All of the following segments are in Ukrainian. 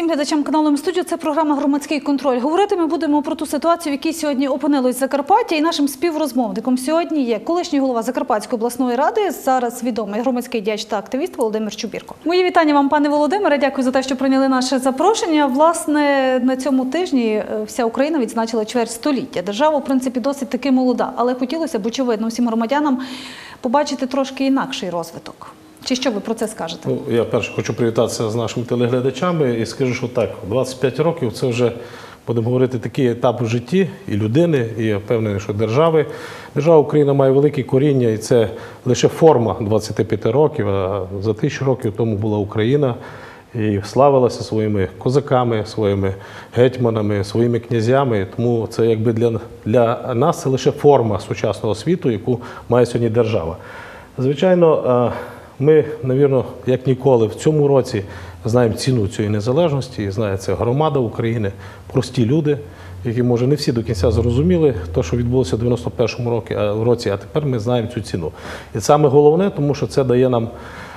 глядачам каналу М-студіо. Це програма «Громадський контроль». Говорити ми будемо про ту ситуацію, в якій сьогодні опинилось Закарпаття. І нашим співрозмовником сьогодні є колишній голова Закарпатської обласної ради, зараз відомий громадський діяч та активіст Володимир Чубірко. Мої вітання вам, пане Володимире. Дякую за те, що прийняли наше запрошення. Власне, на цьому тижні вся Україна відзначила чверть століття. Держава, в принципі, досить таки молода. Але хотілося б, очевидно, всім громадянам побачити трошки інакший розвиток. Чи що ви про це скажете? Я перше хочу привітатися з нашими телеглядачами і скажу, що так, 25 років – це вже, будемо говорити, такий етап у житті і людини, і я впевнений, що держави. Держава Україна має велике коріння, і це лише форма 25 років, а за 1000 років тому була Україна і славилася своїми козаками, своїми гетьманами, своїми князями. Тому це якби для нас це лише форма сучасного світу, яку має сьогодні держава. Звичайно, ми, мабуть, як ніколи в цьому році знаємо ціну цієї незалежності, і знає це громада України, прості люди, які, може, не всі до кінця зрозуміли те, що відбулося в 91-му році, а тепер ми знаємо цю ціну. І саме головне, тому що це дає нам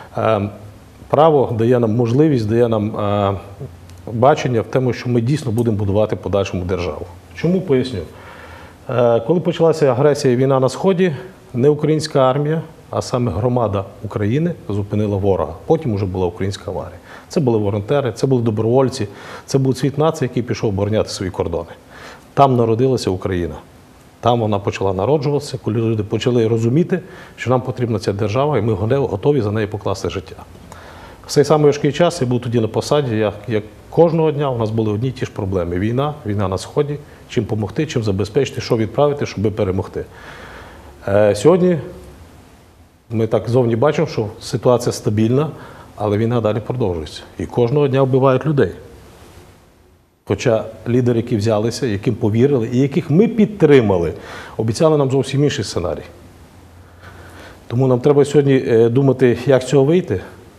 право, дає нам можливість, дає нам бачення в тому, що ми дійсно будемо будувати подальшому державу. Чому? Поясню. Коли почалася агресія і війна на Сході, не українська армія, а саме громада України зупинила ворога. Потім вже була українська армія. Це були волонтери, це були добровольці, це був цвіт нації, який пішов обороняти свої кордони. Там народилася Україна. Там вона почала народжуватися, коли люди почали розуміти, що нам потрібна ця держава, і ми готові за неї покласти життя. В цей самий важкий час я був тоді на посаді, як кожного дня у нас були одні й ті ж проблеми. Війна на Сході, чим допомогти, чим забезпечити, що відправити, щоб перемогти. Сьогодні ми так зовні бачимо, що ситуація стабільна, але війна далі продовжується. І кожного дня вбивають людей. Хоча лідери, які взялися, яким повірили і яких ми підтримали, обіцяли нам зовсім інший сценарій. Тому нам треба сьогодні думати, як з цього вийти.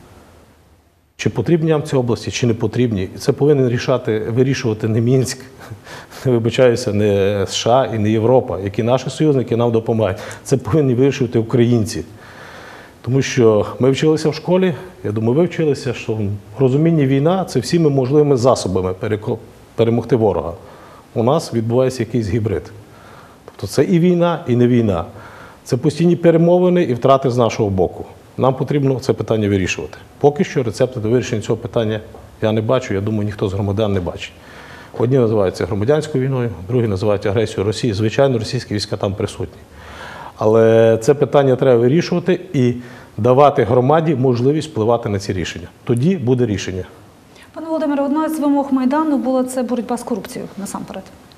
Чи потрібні нам ці області, чи не потрібні. І це повинен вирішувати не Мінськ, не вибачаюся, не США і не Європа, які наші союзники нам допомагають. Це повинні вирішувати українці. Тому що ми вчилися в школі, я думаю, ви вчилися, що в розумінні війна – це всіми можливими засобами перемогти ворога. У нас відбувається якийсь гібрид. Тобто це і війна, і не війна. Це постійні перемовини і втрати з нашого боку. Нам потрібно це питання вирішувати. Поки що рецепту до вирішення цього питання я не бачу, я думаю, ніхто з громадян не бачить. Одні називають це громадянською війною, другі називають агресією Росії. Звичайно, російські війська там присутні. Але це питання треба вирішувати і давати громаді можливість впливати на ці рішення. Тоді буде рішення. Пане Володимире, одна з вимог Майдану була це боротьба з корупцією насамперед.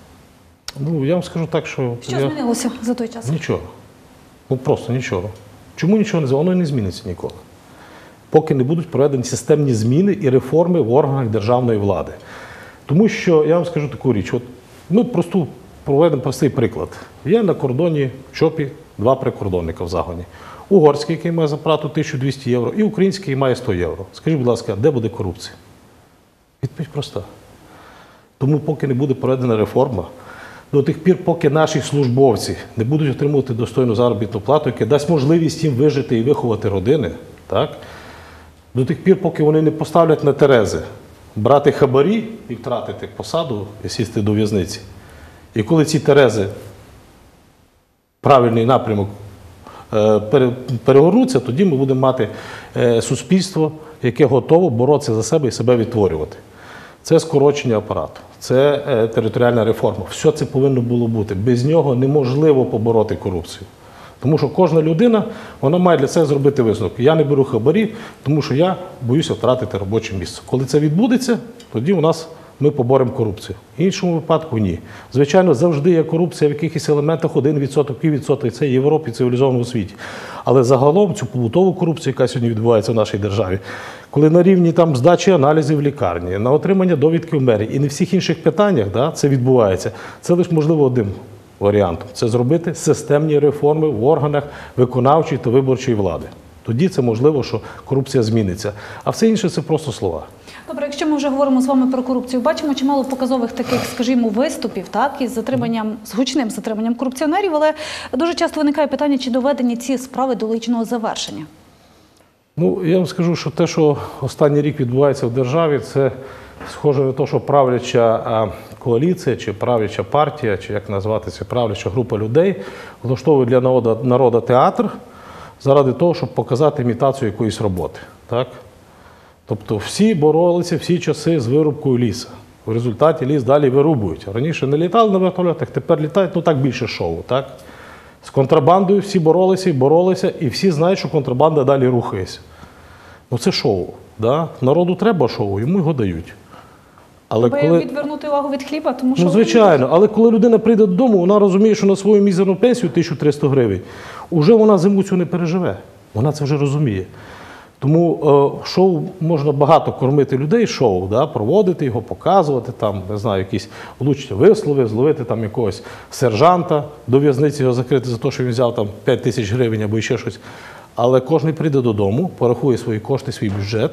Я вам скажу так, що... Що змінилося за той час? Нічого. Просто нічого. Чому нічого не зміниться? Воно і не зміниться ніколи. Поки не будуть проведені системні зміни і реформи в органах державної влади. Тому що, я вам скажу таку річ, ми проведемо простий приклад. Є на кордоні в ЧОПі 2 прикордонника в загоні. Угорський, який має зарплату 1200 євро, і український, який має 100 євро. Скажіть, будь ласка, де буде корупція? Відповідь проста. Тому поки не буде проведена реформа, до тих пір, поки наші службовці не будуть отримувати достойну заробітну плату, яка дасть можливість їм вижити і виховати родини, до тих пір, поки вони не поставлять на терези брати хабарі і втратити посаду і сісти до в'язниці. І коли ці терези, правильний напрямок, перегорнуться, тоді ми будемо мати суспільство, яке готово боротися за себе і себе відтворювати. Це скорочення апарату, це територіальна реформа. Все це повинно було бути. Без нього неможливо побороти корупцію. Тому що кожна людина, вона має для себе зробити висновок. Я не беру хабарі, тому що я боюся втратити робоче місце. Коли це відбудеться, тоді ми поборемо корупцію. В іншому випадку – ні. Звичайно, завжди є корупція в якихось елементах 1%, 1,5%. Це в Європі, в цивілізованому світі. Але загалом цю побутову корупцію, яка сьогодні відбувається в нашій державі, коли на рівні здачі аналізів в лікарні, на отримання довідки в мерії і на всіх інших питаннях це відбувається, це лише можливо один варіант – це зробити системні реформи в органах виконавчої та виборчої влади. Тоді це можливо, що корупція зміниться. А все інше – це просто слова. Добре, якщо ми вже говоримо з вами про корупцію, бачимо чимало показових таких, скажімо, виступів, із гучним затриманням корупціонерів, але дуже часто виникає питання, чи доведені ці справи до логічного завершення. Я вам скажу, що те, що останній рік відбувається в державі, це схоже на те, що правляча коаліція, чи правляча партія, чи як назвати це, правляча група людей влаштовує для народу театр заради того, щоб показати імітацію якоїсь роботи. Так? Тобто всі боролися всі часи з вирубкою лісу. В результаті ліс далі вирубують. Раніше не літали на вертольотах, тепер літають, ну так більше шоу. Так? З контрабандою всі боролися і боролися, і всі знають, що контрабанда далі рухається. Ну це шоу. Да? Народу треба шоу, йому його дають. Але коли... відвернути увагу від хліба, тому що... Ну, звичайно, але коли людина прийде додому, вона розуміє, що на свою мізерну пенсію 1300 гривень, вже вона зиму цю не переживе. Вона це вже розуміє. Тому шоу можна багато кормити людей, шоу, да, проводити його, показувати, там, не знаю, якісь влучні вислови, зловити там якогось сержанта, до в'язниці його закрити за те, що він взяв там 5 тисяч гривень або ще щось. Але кожен прийде додому, порахує свої кошти, свій бюджет,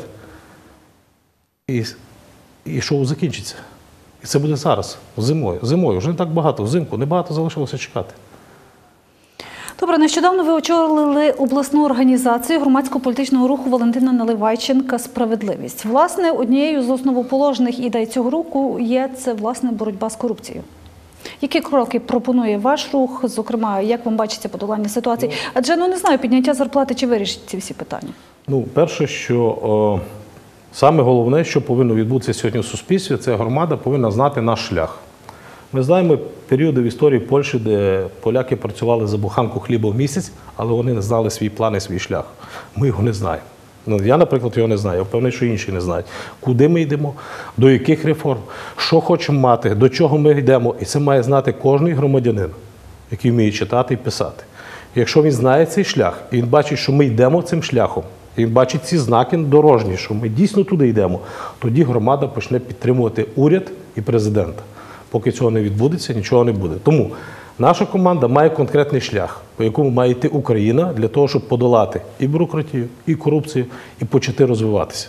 і шоу закінчиться. І це буде зараз, зимою. Зимою вже не так багато, взимку небагато залишилося чекати. Добре, нещодавно ви очолили обласну організацію громадсько-політичного руху Валентина Наливайченка «Справедливість». Власне, однією з основоположних ідей цього руху є це, власне, боротьба з корупцією. Які кроки пропонує ваш рух, зокрема, як вам бачиться подолання ситуації? Адже, не знаю, підняття зарплати чи вирішить ці всі питання? Перше, що саме головне, що повинно відбутися сьогодні в суспільстві, це громада повинна знати наш шлях. Ми знаємо періоди в історії Польщі, де поляки працювали за буханку хліба в місяць, але вони не знали свій план і свій шлях. Ми його не знаємо. Я, наприклад, його не знаю, я впевнений, що інші не знають. Куди ми йдемо, до яких реформ, що хочемо мати, до чого ми йдемо. І це має знати кожен громадянин, який вміє читати і писати. І якщо він знає цей шлях, і він бачить, що ми йдемо цим шляхом, і він бачить ці знаки дорожні, що ми дійсно туди йдемо, тоді громада почне підтримувати уряд і президента. Поки цього не відбудеться, нічого не буде. Тому наша команда має конкретний шлях, по якому має йти Україна для того, щоб подолати і бюрократію, і корупцію, і почати розвиватися.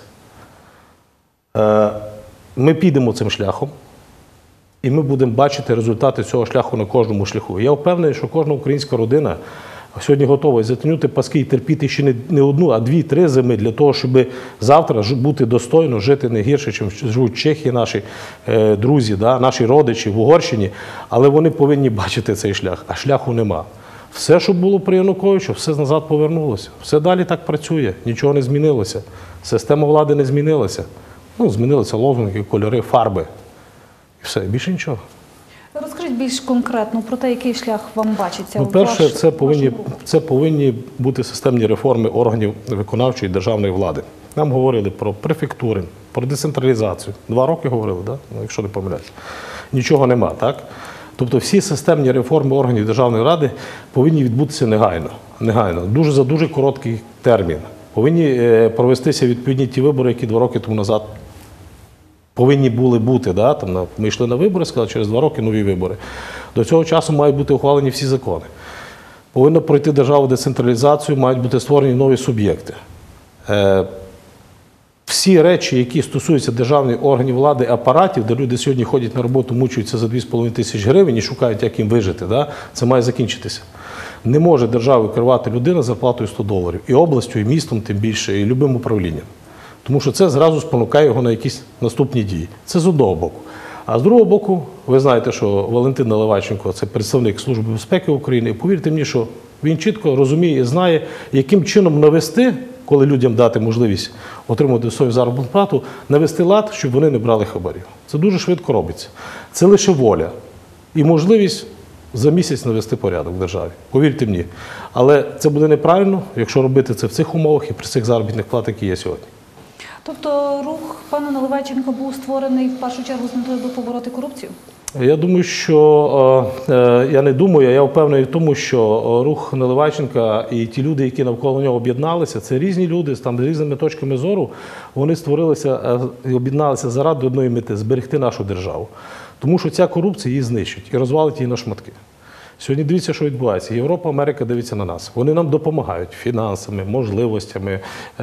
Ми підемо цим шляхом, і ми будемо бачити результати цього шляху на кожному шляху. Я впевнений, що кожна українська родина сьогодні готова затягнути паски і терпіти ще не одну, а 2-3 зими для того, щоб завтра бути достойно, жити не гірше, ніж живуть в Чехії наші друзі, наші родичі в Угорщині, але вони повинні бачити цей шлях, а шляху нема. Все, що було при Януковичу, все назад повернулося. Все далі так працює, нічого не змінилося. Система влади не змінилася. Змінилися лозунги, кольори, фарби. І все, більше нічого. Розкажіть більш конкретно про те, який шлях вам бачиться. Перше, це повинні бути системні реформи органів виконавчої державної влади. Нам говорили про префектури, про децентралізацію. 2 роки говорили, якщо не помиляюсь. Нічого нема, так? Тобто всі системні реформи органів державної ради повинні відбутися негайно. За дуже короткий термін. Повинні провестися відповідні ті вибори, які 2 роки тому назад повинні були бути. Ми йшли на вибори, сказали, через 2 роки нові вибори. До цього часу мають бути ухвалені всі закони. Повинна пройти державу децентралізацію, мають бути створені нові суб'єкти. Всі речі, які стосуються державних органів влади, апаратів, де люди сьогодні ходять на роботу, мучаються за 2,5 тисячі гривень і шукають, як їм вижити, це має закінчитися. Не може державу керувати людина з зарплатою $100. І областю, і містом, тим більше, і любим управлінням. Тому що це зразу спонукає його на якісь наступні дії. Це з одного боку. А з другого боку, ви знаєте, що Валентин Наливайченко – це представник Служби безпеки України. І повірте мені, що він чітко розуміє і знає, яким чином навести, коли людям дати можливість отримати свою заробітну плату, навести лад, щоб вони не брали хабарів. Це дуже швидко робиться. Це лише воля і можливість за місяць навести порядок в державі. Повірте мені. Але це буде неправильно, якщо робити це в цих умовах і при цих заробітних плат, які є сьогодні. Тобто рух пана Наливайченка був створений в першу чергу з метою побороти корупцію? Я не думаю, я впевнений в тому, що рух Наливайченка і ті люди, які навколо нього об'єдналися, це різні люди з різними точками зору, вони створилися і об'єдналися заради одної мети – зберегти нашу державу. Тому що ця корупція її знищить і розвалить її на шматки. Сьогодні дивіться, що відбувається. Європа, Америка дивиться на нас. Вони нам допомагають фінансами, можливостями,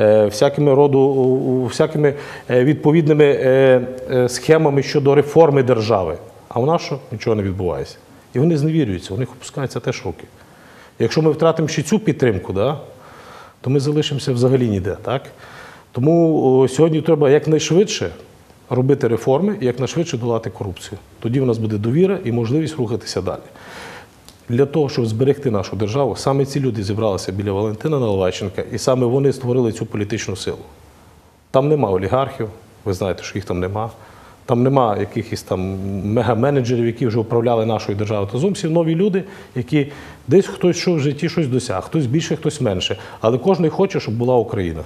всякими відповідними схемами щодо реформи держави. А у нас що? Нічого не відбувається. І вони зневірюються, у них опускаються теж руки. Якщо ми втратимо ще цю підтримку, то ми залишимося взагалі ніде. Так? Тому сьогодні треба якнайшвидше робити реформи і якнайшвидше долати корупцію. Тоді в нас буде довіра і можливість рухатися далі. Для того, щоб зберегти нашу державу, саме ці люди зібралися біля Валентина Наливайченка, і саме вони створили цю політичну силу. Там нема олігархів, ви знаєте, що їх там нема. Там нема якихось там мега-менеджерів, які вже управляли нашою державою. Це зовсім нові люди, які десь хтось що в житті щось досяг, хтось більше, хтось менше. Але кожен хоче, щоб була Україна.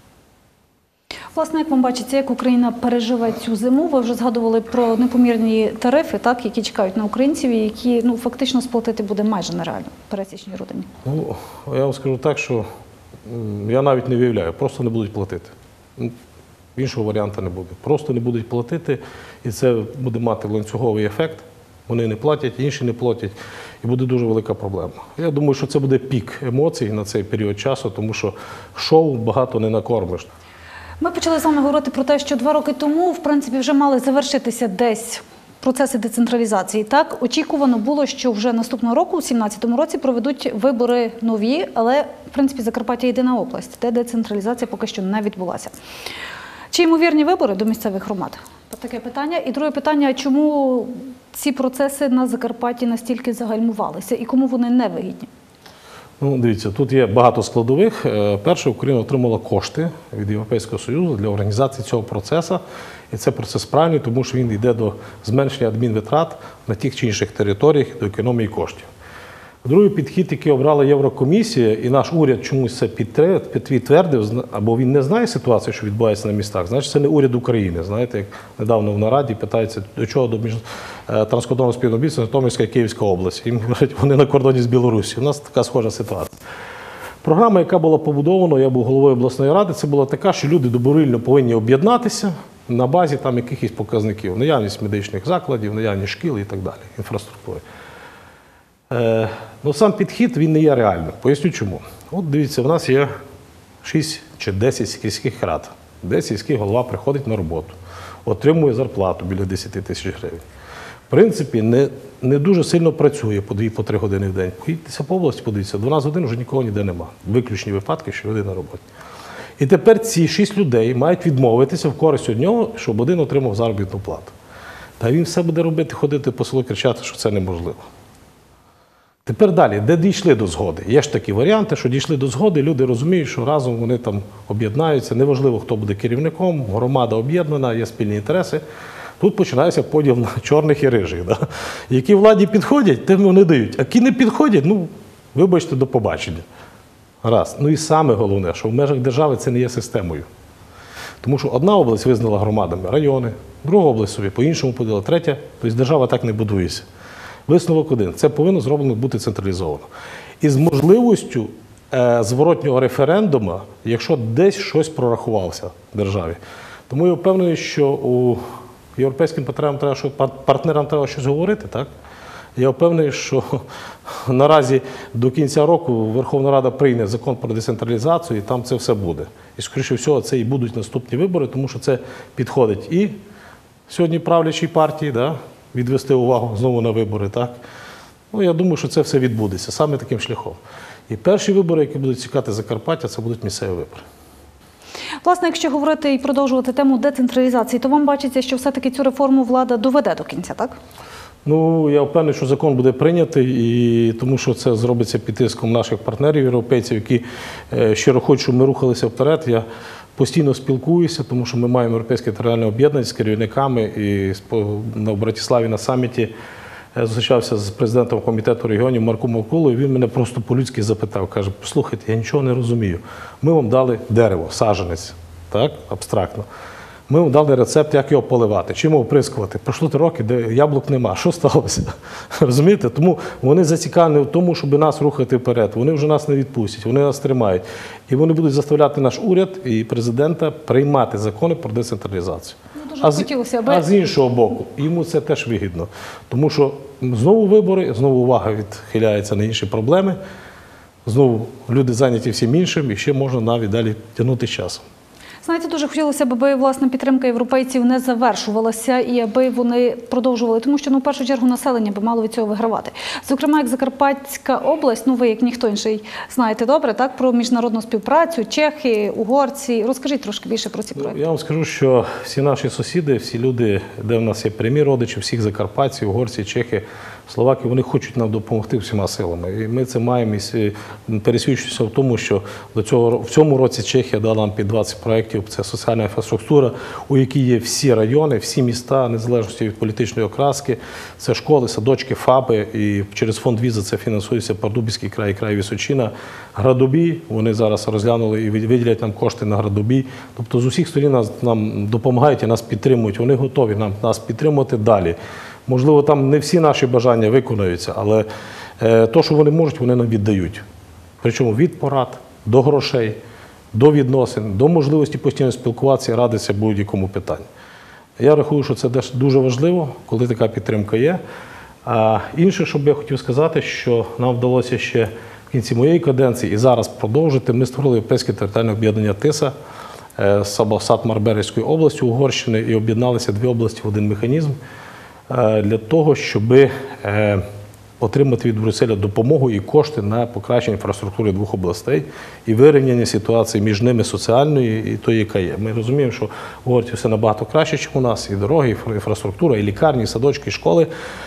Власне, як вам бачиться, як Україна переживе цю зиму? Ви вже згадували про непомірні тарифи, так, які чекають на українців, і які фактично сплатити буде майже нереально пересічній родині. Ну, я вам скажу так, що я навіть не виявляю, просто не будуть платити. Іншого варіанту не буде. Просто не будуть платити, і це буде мати ланцюговий ефект. Вони не платять, інші не платять, і буде дуже велика проблема. Я думаю, що це буде пік емоцій на цей період часу, тому що шоу багато не накормиш. Ми почали з вами говорити про те, що 2 роки тому, в принципі, вже мали завершитися десь процеси децентралізації. Так, очікувано було, що вже наступного року, у 2017 році, проведуть вибори нові, але, в принципі, Закарпаття – єдина область, де децентралізація поки що не відбулася. Чи ймовірні вибори до місцевих громад? Таке питання. І друге питання, чому ці процеси на Закарпатті настільки загальмувалися і кому вони не вигідні? Ну, дивіться, тут є багато складових. Перше, Україна отримала кошти від Європейського Союзу для організації цього процесу. І це процес правильний, тому що він йде до зменшення адмінвитрат на тих чи інших територіях, до економії коштів. Другий підхід, який обрала Єврокомісія, і наш уряд чомусь це підтвердив, або він не знає ситуацію, що відбувається на містах, значить це не уряд України. Знаєте, як недавно в нараді питаються, до чого до транскордонного співробітництва Житомирська і Київська область. Їм говорять, вони на кордоні з Білорусі. У нас така схожа ситуація. Програма, яка була побудована, я був головою обласної ради, це була така, що люди добровільно повинні об'єднатися на базі там якихось показників, наявність медичних закладів, наявність шкіл і так далі, інфраструктури. Ну, сам підхід, він не є реальним. Поясню чому. От дивіться, в нас є 6 чи 10 сільських рад, де сільський голова приходить на роботу, отримує зарплату біля 10 тисяч гривень. В принципі, не дуже сильно працює по 2-3 години в день. Поїдьтеся по області, подивіться, 12 годин вже нікого ніде нема. Виключні випадки, що люди на роботі. І тепер ці 6 людей мають відмовитися в користь від нього, щоб один отримав заробітну плату. Та він все буде робити, ходити по селу, кричати, що це неможливо. Тепер далі, де дійшли до згоди? Є ж такі варіанти, що дійшли до згоди, люди розуміють, що разом вони там об'єднаються, неважливо, хто буде керівником, громада об'єднана, є спільні інтереси. Тут починається поділ на чорних і рижих. Да? Які владі підходять, тим вони дають. А які не підходять, ну, вибачте, до побачення. Раз. Ну і саме головне, що в межах держави це не є системою. Тому що одна область визнала громадами райони, друга область собі по-іншому поділила, третя, тобто держава так не будується. Висновок один. Це повинно зроблено бути централізовано. І з можливістю зворотнього референдуму, якщо десь щось прорахувалося в державі. Тому я впевнений, що у європейським партнерам треба щось говорити, так? Я впевнений, що наразі до кінця року Верховна Рада прийме закон про децентралізацію, і там це все буде. І, скоріше всього, це і будуть наступні вибори, тому що це підходить і сьогодні правлячій партії, да? Відвести увагу знову на вибори, так? Ну, я думаю, що це все відбудеться саме таким шляхом. І перші вибори, які будуть цікати Закарпаття, це будуть місцеві вибори. Власне, якщо говорити і продовжувати тему децентралізації, то вам бачиться, що все-таки цю реформу влада доведе до кінця, так? Ну, я впевнений, що закон буде прийнятий, і тому що це зробиться під тиском наших партнерів, європейців, які щиро хочуть, щоб ми рухалися вперед. Я постійно спілкуюся, тому що ми маємо європейське територіальне об'єднання з керівниками, і в Братиславі на саміті зустрічався з президентом комітету регіонів Марком Миколою, і він мене просто по-людськи запитав, каже, послухайте, я нічого не розумію. Ми вам дали дерево, саджанець, так, абстрактно. Ми вам дали рецепт, як його поливати, чим його оприскувати. Пройшло 3 роки, де яблук нема. Що сталося? Розумієте? Тому вони зацікавлені в тому, щоб нас рухати вперед. Вони вже нас не відпустять, вони нас тримають. І вони будуть заставляти наш уряд і президента приймати закони про децентралізацію. А з іншого боку, йому це теж вигідно. Тому що знову вибори, знову увага відхиляється на інші проблеми, знову люди зайняті всім іншим, і ще можна навіть далі тягнути з часом. Знаєте, дуже хотілося б, аби, власне, підтримка європейців не завершувалася і аби вони продовжували, тому що, в першу чергу, населення би мало від цього вигравати. Зокрема, як Закарпатська область, ви, як ніхто інший, знаєте добре, так, про міжнародну співпрацю, чехи, угорці. Розкажіть трошки більше про ці проекти. Я вам скажу, що всі наші сусіди, всі люди, де в нас є прямі родичі, всіх закарпатців, угорці, чехи, словаки, вони хочуть нам допомогти всіма силами. І ми це маємо і пересвідчуємося в тому, що в цьому році Чехія дала нам під 20 проєктів. Це соціальна інфраструктура, у якій є всі райони, всі міста, незалежно від політичної окраски. Це школи, садочки, ФАПи. І через фонд Віза це фінансується Пардубицький край, край Височина. Градобій, вони зараз розглянули і виділять нам кошти на градобій. Тобто з усіх сторін нам допомагають і нас підтримують. Вони готові нас підтримувати далі. Можливо, там не всі наші бажання виконуються, але те, що вони можуть, вони нам віддають. Причому від порад до грошей, до відносин, до можливості постійно спілкуватися і радитися будь-якому питанню. Я рахую, що це дуже важливо, коли така підтримка є. А інше, що б я хотів сказати, що нам вдалося ще в кінці моєї каденції і зараз продовжити. Ми створили Європейське територіальне об'єднання ТИСА з Сат-Марберезької області Угорщини і об'єдналися дві області в один механізм для того, щоб отримати від Брюсселя допомогу і кошти на покращення інфраструктури двох областей і вирівняння ситуації між ними соціальної і тої, яка є. Ми розуміємо, що в Угорщині все набагато краще, ніж у нас, і дороги, і інфраструктура, і лікарні, і садочки, і школи.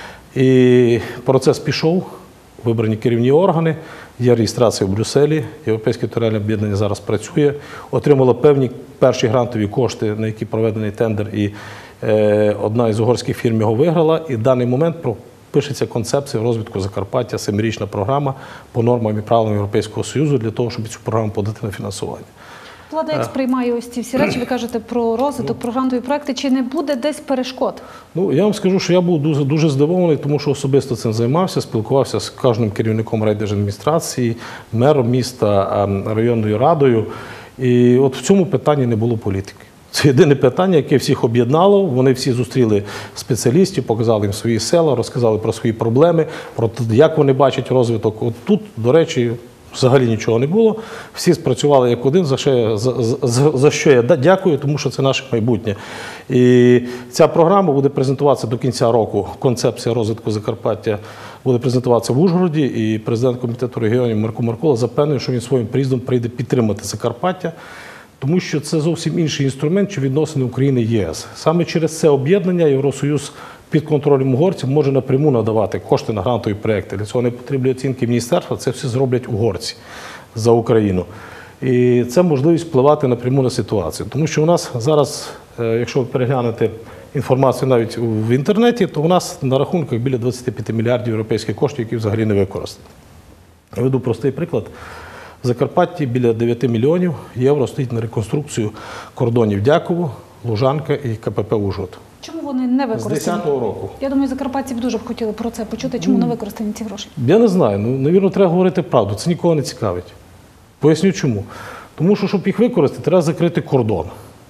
І процес пішов, вибрані керівні органи, є реєстрація в Брюсселі, Європейське територіальне об'єднання зараз працює, отримало певні перші грантові кошти, на які проведений тендер, і одна із угорських фірм його виграла, і в даний момент пишеться концепція розвитку Закарпаття, 7-річна програма по нормам і правилам Європейського Союзу для того, щоб цю програму подати на фінансування. Влада як сприймає ось ці всі речі? Ви кажете про розвиток, про грантові проекти. Чи не буде десь перешкод? Я вам скажу, що я був дуже здивований, тому що особисто цим займався, спілкувався з кожним керівником райдержадміністрації, мером міста, районною радою. І от в цьому питанні не було політики. Це єдине питання, яке всіх об'єднало. Вони всі зустріли спеціалістів, показали їм свої села, розказали про свої проблеми, про те, як вони бачать розвиток. От тут, до речі, взагалі нічого не було. Всі спрацювали як один, за що я дякую, тому що це наше майбутнє. І ця програма буде презентуватися до кінця року. Концепція розвитку Закарпаття буде презентуватися в Ужгороді, і президент комітету регіонів Марко Маркула запевнив, що він своїм приїздом прийде підтримати Закарпаття, тому що це зовсім інший інструмент, чи відносини України і ЄС. Саме через це об'єднання Євросоюз під контролем угорців може напряму надавати кошти на грантові проекти. Для цього не потрібні оцінки міністерства, це все зроблять угорці за Україну. І це можливість впливати напряму на ситуацію. Тому що у нас зараз, якщо ви переглянете інформацію навіть в інтернеті, то у нас на рахунках біля 25 мільярдів європейських коштів, які взагалі не використані. Веду простий приклад. В Закарпатті біля 9 мільйонів євро стоїть на реконструкцію кордонів Дяково, Лужанка і КПП Ужгород. Чому вони не використані? З 10-го року. Я думаю, закарпатці б дуже б хотіли про це почути. Чому не використані ці гроші? Я не знаю. Навірно, треба говорити правду. Це нікого не цікавить. Поясню чому. Тому що, щоб їх використати, треба закрити кордон.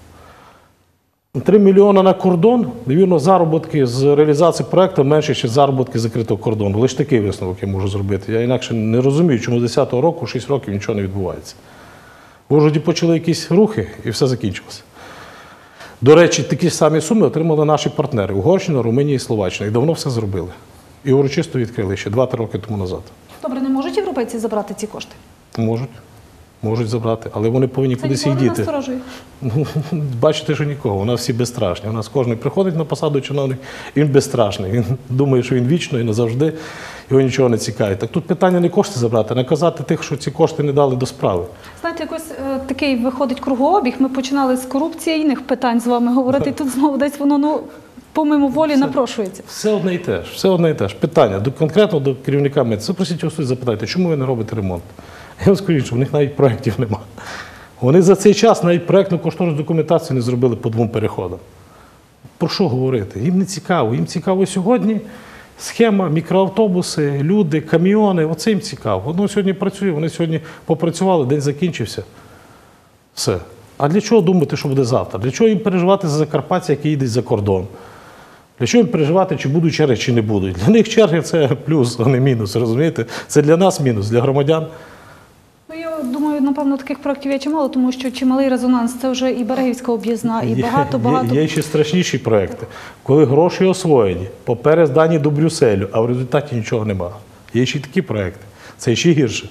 3 мільйони на кордон, навірно, заробітки з реалізації проєкту менше, ніж заробітки закритого кордону. Лише такий висновок я можу зробити. Я інакше не розумію, чому з 10-го року, 6 років нічого не відбувається. В Ужгороді почали якісь рухи, і все закінчилося. До речі, такі самі суми отримали наші партнери – Угорщина, Румунія і Словаччина. І давно все зробили. І урочисто відкрили ще 2-3 роки тому назад. Добре, не можуть європейці забрати ці кошти? Можуть. Можуть забрати, але вони повинні кудись їх діти. Це ніколи не насторожує? Бачите, що нікого. У нас всі безстрашні. У нас кожен приходить на посаду чиновник, і він безстрашний. Він думає, що він вічно і назавжди, його нічого не цікавить. Так тут питання не кошти забрати, а наказати тих, що ці кошти не дали до справи. Знаєте, якось такий виходить кругообіг. Ми починали з корупційних питань з вами говорити, і тут знову десь воно, помимо волі, напрошується. Все одне і те ж. Все одне і те ж. Питання конкретно до керівника МЕЦ. Запросіть його, запитайте, чому ви не робите ремонт? Я вам скажу, що в них навіть проєктів немає. Вони за цей час навіть проєктну кошторисну документацію не зробили по 2 переходам. Про що говорити? Їм не цікаво. Їм цікаво сьогодні схема, мікроавтобуси, люди, каміони. Оце їм цікаво. Воно сьогодні працює, вони сьогодні попрацювали, день закінчився. Все. А для чого думати, що буде завтра? Для чого їм переживати за закарпатця, які їдуть за кордон? Для чого їм переживати, чи будуть черги, чи не будуть? Для них черги – це плюс, а не мінус, розумієте? Це для нас мінус, для громадян. Я думаю, напевно, таких проєктів є чимало, тому що чималий резонанс – це вже і Берегівська об'їзна, і багато-багато. Є ще страшніші проекти, коли гроші освоєні, папери здані до Брюсселю, а в результаті нічого немає. Є ще й такі проекти. Це ще гірше.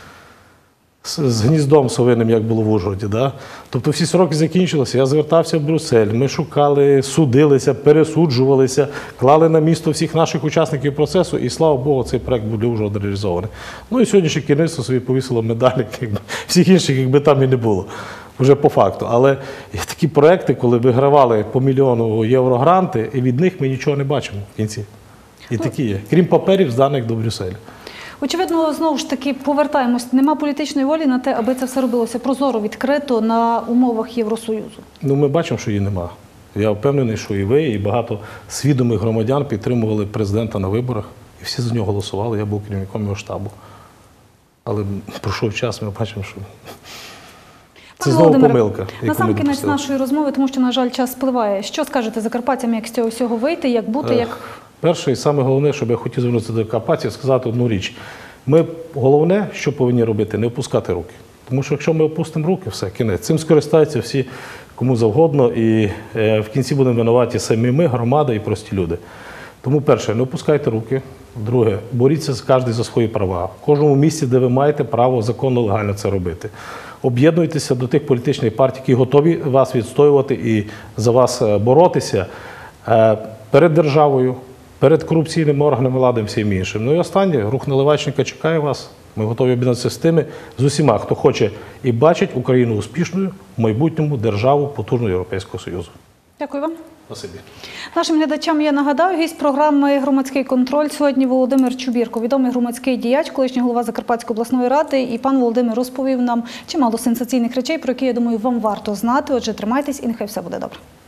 З гніздом совиним, як було в Ужгороді. Да? Тобто всі сроки закінчилися, я звертався в Брюссель, ми шукали, судилися, пересуджувалися, клали на місто всіх наших учасників процесу, і, слава Богу, цей проект був для Ужгорода реалізований. Ну і сьогоднішнє керівництво собі повісило медалі, всіх інших, якби там і не було, вже по факту. Але є такі проекти, коли вигравали по мільйону євро гранти, і від них ми нічого не бачимо в кінці. І такі є, крім паперів, зданих до Брюсселя. Очевидно, знову ж таки, повертаємось, нема політичної волі на те, аби це все робилося прозоро, відкрито на умовах Євросоюзу. Ну, ми бачимо, що її нема. Я впевнений, що і ви, і багато свідомих громадян підтримували президента на виборах, і всі за нього голосували, я був керівником його штабу. Але пройшов час, ми бачимо, що це знову помилка. Насамкінець нашої розмови, тому що, на жаль, час спливає. Що скажете закарпатцям, як з цього всього вийти, як бути, як… Перше і саме головне, щоб я хотів звернутися до Карпатів, сказати одну річ. Ми головне, що повинні робити, не опускати руки. Тому що якщо ми опустимо руки, все, кінець. Цим скористаються всі, кому завгодно, і в кінці будемо винуваті самі ми, громада і прості люди. Тому перше, не опускайте руки. Друге, боріться кожен за свої права. В кожному місці, де ви маєте право законно, легально це робити. Об'єднуйтеся до тих політичних партій, які готові вас відстоювати і за вас боротися перед державою, перед корупційними органами влади і всім іншим. Ну і останнє, рух Наливайченка чекає вас. Ми готові об'єднатися з тими, з усіма, хто хоче і бачить Україну успішною, в майбутньому державу потужного Європейського Союзу. Дякую вам. Спасибі. Нашим глядачам я нагадаю, гість програми «Громадський контроль» сьогодні Володимир Чубірко, відомий громадський діяч, колишній голова Закарпатської обласної ради. І пан Володимир розповів нам чимало сенсаційних речей, про які, я думаю, вам варто знати. Отже, тримайтесь і нехай все буде добре.